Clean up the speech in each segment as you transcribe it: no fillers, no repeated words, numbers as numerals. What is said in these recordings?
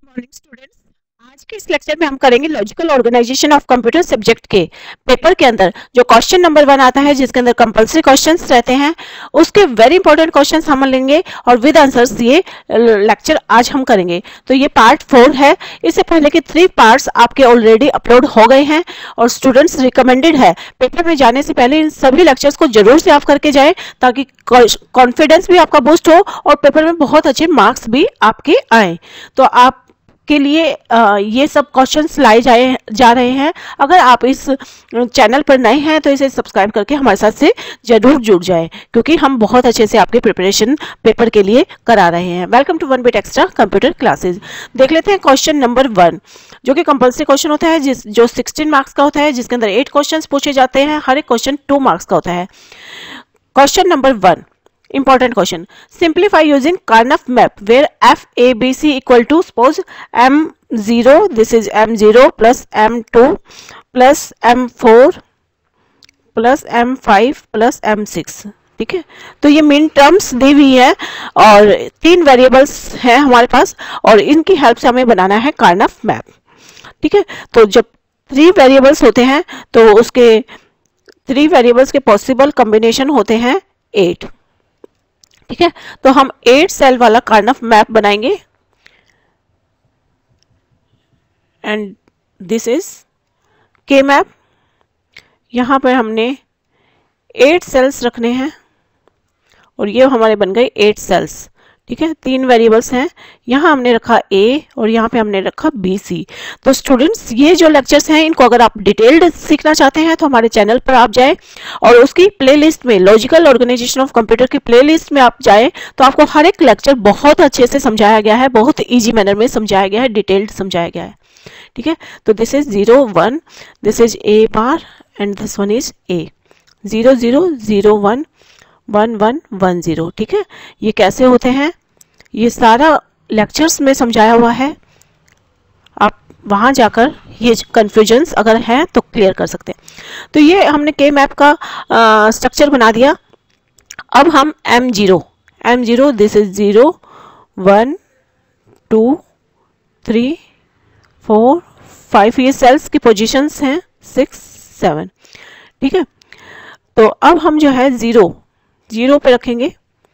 Morning students. आज के इस लेक्चर में हम करेंगे logical organisation of computer subject के पेपर के अंदर जो क्वेश्चन नंबर 1 आता है, जिसके अंदर कंपलसरी क्वेश्चंस रहते हैं, उसके वेरी इंपॉर्टेंट क्वेश्चंस हम लेंगे और विद आंसर्स ये लेक्चर आज हम करेंगे। तो ये पार्ट 4 है। इससे पहले के 3 पार्ट्स आपके ऑलरेडी अपलोड हो गए हैं और स्टूडेंट्स रिकमेंडेड है पेपर में जाने से पहले इन सभी लेक्चर्स को जरूर से आप करके जाएं, ताकि कॉन्फिडेंस भी आपका बूस्ट हो और पेपर में बहुत अच्छे मार्क्स भी आपके आए। तो आप के लिए ये सब क्वेश्चंस लाए जा रहे हैं। अगर आप इस चैनल पर नए हैं तो इसे सब्सक्राइब करके हमारे साथ से जरूर जुड़ जाएं, क्योंकि हम बहुत अच्छे से आपके प्रिपरेशन पेपर के लिए करा रहे हैं। Welcome to 1 bit extra computer classes. देख लेते हैं क्वेश्चन नंबर 1, जो कि कंपल्सरी क्वेश्चन होता है, जो 16 मार्क्स का होता है, जिसके अंदर 8 क्वेश्चन पूछे जाते हैं। हर एक क्वेश्चन 2 मार्क्स का होता है। Question number 1, important question. Simplify using Karnaugh map where f a b c equal to, suppose m0, this is m0 plus m2 plus m4 plus m5 plus m6। ठीक है, तो ये मिन टर्म्स दी हुई है और 3 वेरिएबल्स हैं हमारे पास और इनकी हेल्प से हमें बनाना है कार्नफ मैप। ठीक है, तो जब 3 वेरिएबल्स होते हैं तो उसके 3 वेरिएबल्स के पॉसिबल कॉम्बिनेशन होते हैं 8। ठीक है, तो हम 8 सेल वाला कार्नफ मैप बनाएंगे and this is K map. यहां पर हमने 8 सेल्स रखने हैं और ये हमारे बन गए 8 सेल्स। ठीक है, 3 वेरिएबल्स हैं, यहाँ हमने रखा ए और यहाँ पे हमने रखा बी सी। तो स्टूडेंट्स, ये जो लेक्चर्स हैं इनको अगर आप डिटेल्ड सीखना चाहते हैं तो हमारे चैनल पर आप जाएं और उसकी प्लेलिस्ट में, लॉजिकल ऑर्गेनाइजेशन ऑफ कंप्यूटर की प्लेलिस्ट में आप जाएं तो आपको हर एक लेक्चर बहुत अच्छे से समझाया गया है, बहुत ईजी मैनर में समझाया गया है, डिटेल्ड समझाया गया है। ठीक है, तो this is 0 1, this is a bar and this one is a. 0 0 0 1 1 1 1 0। ठीक है, ये कैसे होते हैं ये सारा लेक्चर्स में समझाया हुआ है। आप वहां जाकर ये कंफ्यूजन्स अगर हैं तो क्लियर कर सकते हैं। तो ये हमने के मैप का स्ट्रक्चर बना दिया। अब हम m0 दिस इज 0 1 2 3 4 5, ये सेल्स की पोजीशंस हैं 6 7। ठीक है, तो अब हम जो है 0 पे रखेंगे,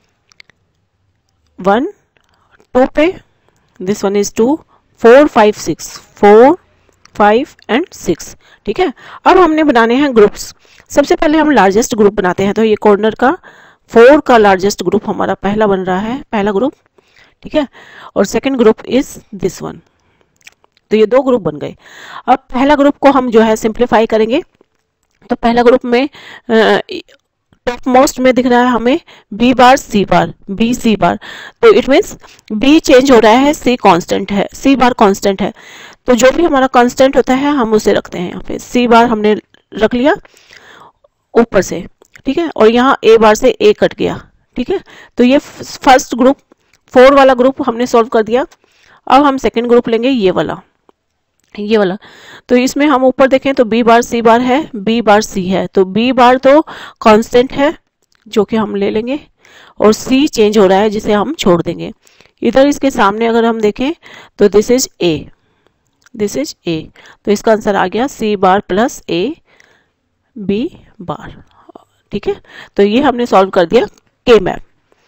1 2 पे, दिस वन इज 2 4 5 6 4 5 एंड 6। ठीक है, अब हमने बनाने हैं ग्रुप्स। सबसे पहले हम लार्जेस्ट ग्रुप बनाते हैं, तो ये कॉर्नर का 4 का लार्जेस्ट ग्रुप हमारा पहला बन रहा है, पहला ग्रुप। ठीक है, और second group is this one. तो ये 2 ग्रुप बन गए। अब पहला ग्रुप को हम जो है सिंप्लीफाई करेंगे। तो पहला ग्रुप में टॉप मोस्ट में दिख रहा है हमें बी बार सी बार, बी सी बार। तो इट मीन्स बी चेंज हो रहा है, सी कांस्टेंट है, सी बार कांस्टेंट है। तो जो भी हमारा कांस्टेंट होता है हम उसे रखते हैं यहाँ पे। सी बार हमने रख लिया ऊपर से। ठीक है, और यहाँ ए बार से ए कट गया। ठीक है, तो ये फर्स्ट ग्रुप 4 वाला ग्रुप हमने सॉल्व कर दिया। अब हम सेकेंड ग्रुप लेंगे, ये वाला। तो इसमें हम ऊपर देखें तो बी बार सी बार है, बी बार सी है। तो बी बार तो कांस्टेंट है जो कि हम ले लेंगे और सी चेंज हो रहा है जिसे हम छोड़ देंगे। इधर इसके सामने अगर हम देखें तो this is a, this is a. तो इसका आंसर आ गया सी बार प्लस ए बी बार। ठीक है, तो ये हमने सॉल्व कर दिया के मैप।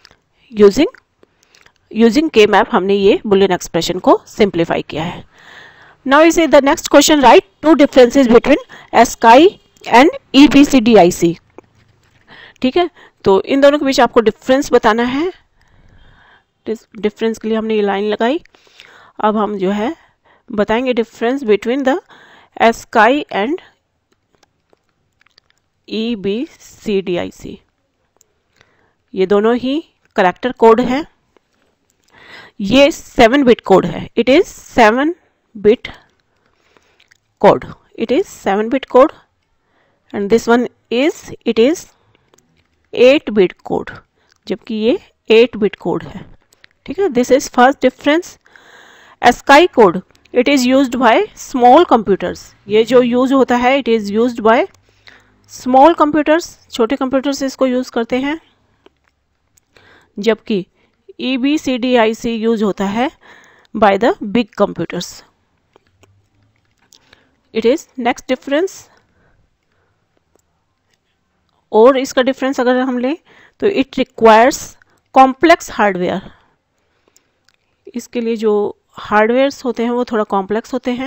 यूजिंग के मैप हमने ये बुलियन एक्सप्रेशन को सिंप्लीफाई किया है। Now is the next question, write 2 differences between ASCII and EBCDIC। ठीक है, तो इन दोनों के बीच आपको डिफरेंस बताना है। डिफरेंस के लिए हमने ये लाइन लगाई। अब हम जो है बताएंगे difference between the ASCII and EBCDIC। ये दोनों ही करैक्टर कोड है। ये 7 बिट कोड है। It is 7 bit code, it is 7 bit code and this one is, it is 8 bit code, जबकि ये 8 bit code है। ठीक है, this is first difference। ASCII code, it is used by small computers। ये जो use होता है it is used by small computers, छोटे कंप्यूटर्स इसको यूज करते हैं, जबकि EBCDIC यूज होता है by the big computers. It is next difference. और इसका डिफरेंस अगर हम लें तो इट रिक्वायर्स कॉम्प्लेक्स हार्डवेयर. इसके लिए जो हार्डवेयर्स होते हैं वो थोड़ा कॉम्प्लेक्स होते हैं,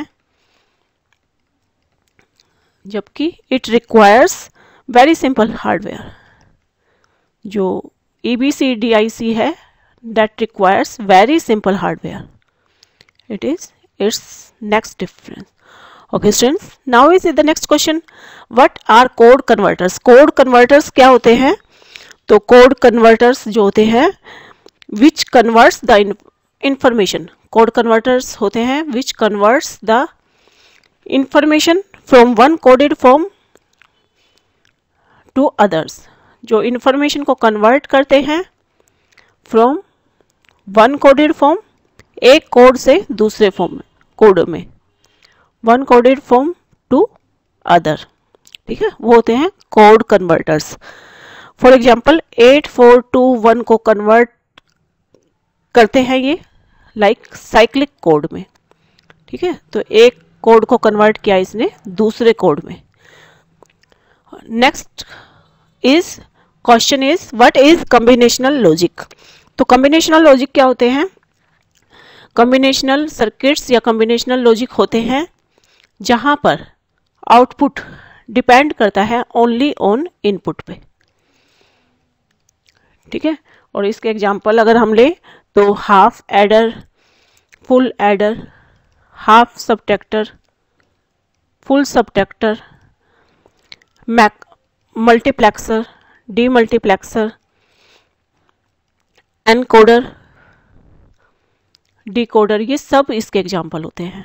जबकि it requires very simple hardware. जो EBCDIC है that requires very simple hardware. It is its next difference. Okay students, now we see the next question. What are code converters? Code converters क्या होते हैं? तो code converters जो होते हैं which converts the information. Code converters होते हैं which converts the information from one coded form to others. जो information को convert करते हैं from वन कोडेड फॉर्म, एक कोड से दूसरे फॉर्म कोड में, one coded form to other. ठीक है, वो होते हैं कोड कन्वर्टर्स. फॉर एग्जांपल 8421 को कन्वर्ट करते हैं ये लाइक साइक्लिक कोड में. ठीक है, तो एक कोड को कन्वर्ट किया इसने दूसरे कोड में. Next is question is what is combinational logic. तो कॉम्बिनेशनल लॉजिक क्या होते हैं? कॉम्बिनेशनल सर्किट्स या कॉम्बिनेशनल लॉजिक होते हैं जहां पर आउटपुट डिपेंड करता है ओनली ऑन इनपुट पे. ठीक है, और इसके एग्जांपल अगर हम लें तो half adder, full adder, half subtractor, full subtractor, multiplexer, demultiplexer, encoder, decoder, ये सब इसके एग्जाम्पल होते हैं.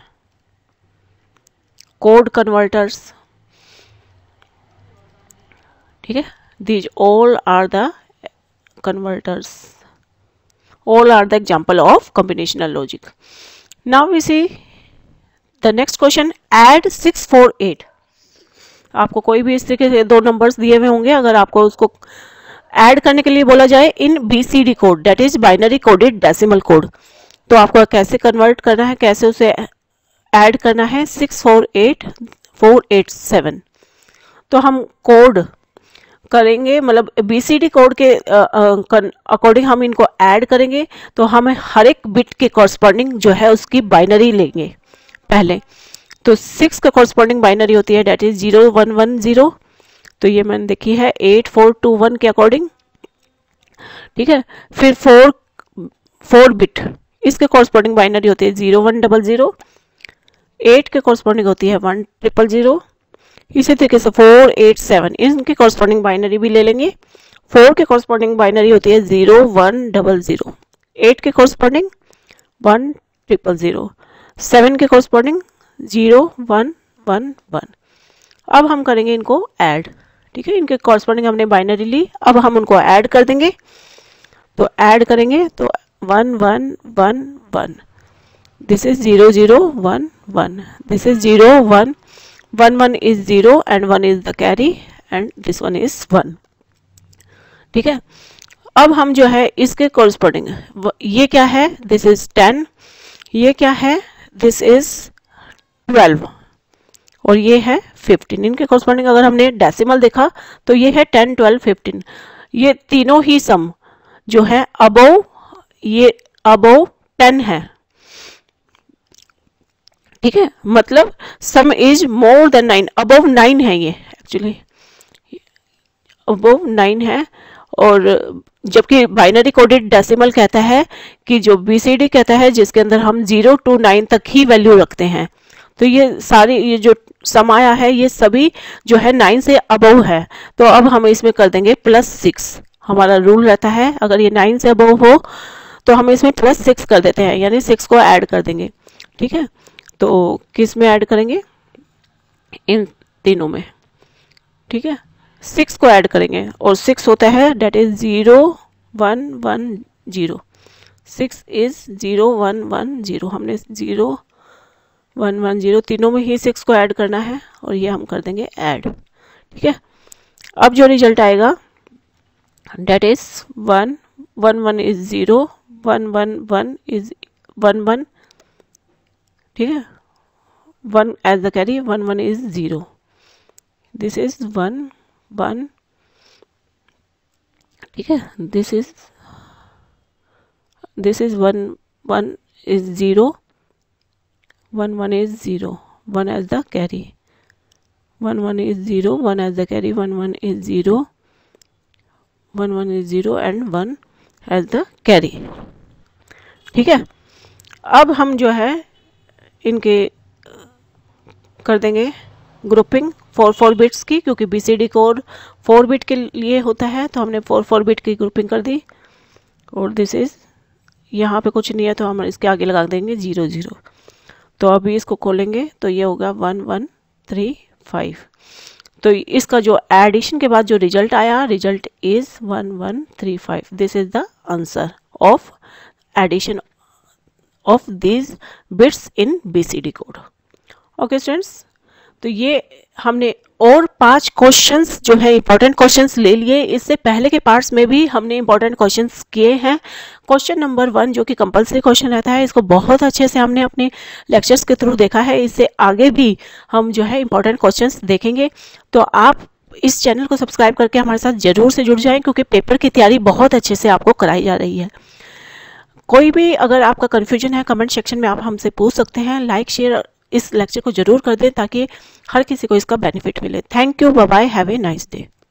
Code converters. ठीक है, these all are the converters, all are the example of combinational logic. Now we see the next question. Add 6, 4, 8. आपको कोई भी इस तरीके से दो नंबर्स दिए हुए होंगे, अगर आपको उसको ऐड करने के लिए बोला जाए इन BCD code, that is binary coded decimal code, तो आपको कैसे कन्वर्ट करना है, कैसे उसे ऐड करना है. 6, 4, 8, 4, 8, 7. तो हम कोड करेंगे, मतलब BCD कोड के अकॉर्डिंग हम इनको ऐड करेंगे. तो हमें हर एक बिट के कॉरस्पॉन्डिंग जो है उसकी बाइनरी लेंगे पहले. तो 6 का कॉरस्पॉन्डिंग बाइनरी होती है दैट इज 0, 1, 1, 0. तो ये मैंने देखी है 8, 4, 2, 1 के अकॉर्डिंग. ठीक है, फिर 4 बिट, इसके कॉरस्पॉन्डिंग बाइनरी होती है 0, 1, 0, 0. 8 के कॉरस्पॉन्डिंग होती है 1, 0, 0. इसी तरीके से 4, 8, 7 इनकी कॉरस्पॉन्डिंग बाइनरी भी ले लेंगे. 4 के कॉरस्पॉन्डिंग बाइनरी होती है 0, 1, 0, 0. 8 के कॉरस्पॉन्डिंग 1, 0, 0. 7 के कॉरस्पॉन्डिंग 0, 1, 1, 1. अब हम करेंगे इनको ऐड. ठीक है, इनके कॉरस्पॉन्डिंग हमने बाइनरी ली, अब हम उनको ऐड कर देंगे. तो ऐड करेंगे तो 1, 1, 1, 1. This is 0, 0, 1, 1. This is 0, 1, 1, 1 is 0 and 1 is the carry and this 1 is 1. ठीक है, अब हम जो है इसके कॉरस्पॉन्डिंग, ये क्या है, दिस इज 10, ये क्या है, दिस इज 12 और ये है 15. इनके कॉरस्पॉन्डिंग अगर हमने डेसिमल देखा तो ये है 10, 12, 15. ये तीनों ही सम जो है अबव, ये अबव 10 है. ठीक है, मतलब sum is more than 9, above 9 है, ये एक्चुअली अबव 9 है. और जबकि बाइनरी कोडेड डेसिमल कहता है कि जो BCD कहता है जिसके अंदर हम 0 to 9 तक ही वैल्यू रखते हैं. तो ये सारी ये जो सम आया है ये सभी जो है 9 से अबव है. तो अब हम इसमें कर देंगे +6. हमारा रूल रहता है अगर ये 9 से अबव हो तो हम इसमें +6 कर देते हैं, यानी 6 को ऐड कर देंगे. ठीक है, तो किस में ऐड करेंगे, इन तीनों में. ठीक है, 6 को ऐड करेंगे और 6 होता है डेट इज 0, 1, 1, 0. 6 इज 0, 1, 1, 0. हमने 0, 1, 1, 0 तीनों में ही 6 को ऐड करना है और ये हम कर देंगे ऐड. ठीक है, अब जो रिजल्ट आएगा डेट इज 1, 1, 1 इज 0, 1, 1, 1 इज 1, 1, ठीक है, 1 as the carry, 1 1 is 0, this is 1 1, ठीक है, this is 1 1 is 0, 1 1 is 0, 1 as the carry, 1 1 is 0, 1 as the carry, 1 1 is 0, 1 1 is 0 and 1 as the carry। ठीक है, अब हम जो है इनके कर देंगे ग्रुपिंग 4 बिट्स की, क्योंकि BCD कोड 4 बिट के लिए होता है, तो हमने 4 बिट की ग्रुपिंग कर दी। और दिस इज, यहाँ पे कुछ नहीं है तो हम इसके आगे लगा देंगे 0 0। तो अभी इसको खोलेंगे तो ये होगा 1 1 3 5। तो इसका जो एडिशन के बाद जो रिजल्ट आया, result is 1 1 3 5। This is the answer of addition of these bits in BCD code. Okay students, तो ये हमने और 5 क्वेश्चंस जो है इंपॉर्टेंट क्वेश्चंस ले लिए। इससे पहले के पार्ट्स में भी हमने इंपॉर्टेंट क्वेश्चंस किए हैं। क्वेश्चन नंबर 1 जो कि कंपलसरी क्वेश्चन रहता है, इसको बहुत अच्छे से हमने अपने लेक्चर्स के थ्रू देखा है। इससे आगे भी हम जो है इंपॉर्टेंट क्वेश्चंस देखेंगे। तो आप इस चैनल को सब्सक्राइब करके हमारे साथ जरूर से जुड़ जाएं, क्योंकि पेपर की तैयारी बहुत अच्छे से आपको कराई जा रही है। कोई भी अगर आपका कन्फ्यूजन है, कमेंट सेक्शन में आप हमसे पूछ सकते हैं। लाइक शेयर इस लेक्चर को जरूर कर दें ताकि हर किसी को इसका बेनिफिट मिले। Thank you, bye bye, have a nice day.